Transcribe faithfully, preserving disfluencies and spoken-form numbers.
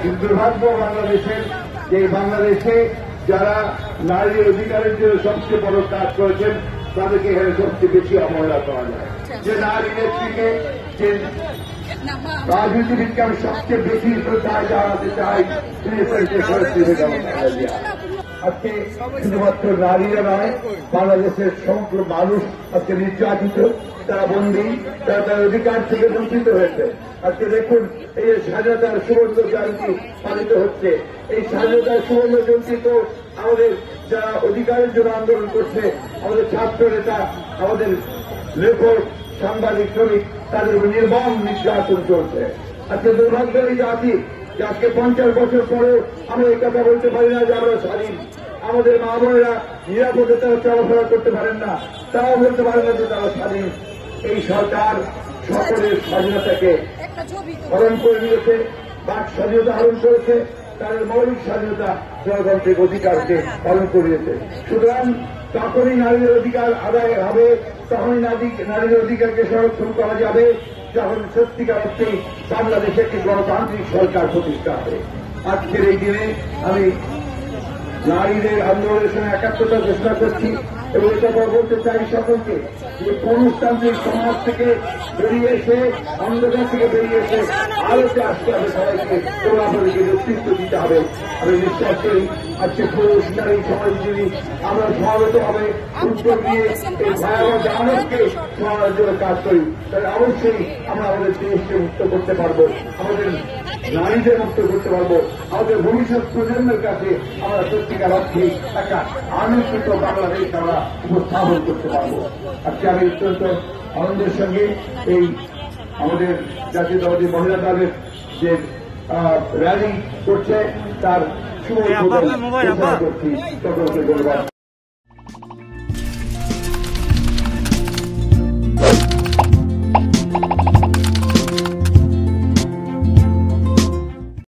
কিন্তু দুর্ভাগ্য বাংলাদেশের যে বাংলাদেশে যারা নারীর অধিকারের জন্য সবচেয়ে বড় কাজ করেছেন তাদেরকে এখানে সবচেয়ে বেশি অবহেলা করা যায়। যে নারী নেত্রীকে যে রাজনীতিবিদকে আমি সবচেয়ে বেশি শ্রদ্ধায় জানাতে চাই আজকে শুধুমাত্র নারীরা নয়, বাংলাদেশের সমগ্র মানুষ আজকে নির্যাতিত, তারা বন্দী, তারা তার অধিকার থেকে বঞ্চিত হয়েছে। আজকে দেখুন, এই যে স্বাধীনতার সুবর্ণ জয়ন্তী পালিত হচ্ছে, এই স্বাধীনতার সুবর্ণ জয়ন্তী তো আমাদের যারা অধিকারের জন্য আন্দোলন করছে, আমাদের ছাত্র নেতা, আমাদের লেখক, সাংবাদিক, শ্রমিক, তাদের নির্মম নির্যাতন চলছে। আজকে দুর্ভাগ্যের এই জাতি যে আজকে পঞ্চাশ বছর পরেও আমরা এই কথা বলতে পারি না যে আমরা স্বাধীন। আমাদের মা বোনেরা নিরাপদে তারা চলাফেরা করতে পারেন না, তারাও বলতে পারেন না যে তারা স্বাধীন। এই সরকার সকলের স্বাধীনতাকে হরণ করে নিয়েছে, বাক স্বাধীনতা হরণ করেছে, তাদের মৌলিক স্বাধীনতা গণতান্ত্রিক অধিকারকে হরণ করিয়েছে। সুতরাং তখনই নারীর অধিকার আদায় হবে, তখনই নারীর অধিকারকে সংরক্ষণ করা যাবে যখন সত্যিকার অর্থেই বাংলাদেশে একটি গণতান্ত্রিক সরকার প্রতিষ্ঠা হবে। আজকের এই দিনে আমি নারীদের আন্দোলনের সঙ্গে একাত্মতা ঘোষণা করছি এবং এটা বলতে চাই সকলকে যে পুরুষতান্ত্রিক সমাজ থেকে বেরিয়ে এসে, অন্ধকার থেকে বেরিয়ে এসে আলোতে আসতে হবে, সবাইকে কোলাহলকে নেতৃত্ব দিতে হবে। আমি বিশ্বাস করি আজকে পুরুষ নারী সমাজ যদি আমরা সমাবেত হবে, উদ্যোগ নিয়ে এই ভয়াবহ দানবকে সমাজের জন্য কাজ করি, তাহলে অবশ্যই আমরা আমাদের দেশকে মুক্ত করতে পারবো, আমাদের নারীদের মুক্ত করতে পারবো, আমাদের ভবিষ্যৎ প্রজন্মের কাছে আমরা সত্যিকার অর্থে একটা আনন্দিত বাংলাদেশ আমরা উপস্থাপন করতে পারবো। আজকে আমি অত্যন্ত আনন্দের সঙ্গে এই আমাদের জাতীয়তাবাদী মহিলা দলের যে র্যালি করছে তার শুভ উদ্বোধন করছি। সকলকে ধন্যবাদ।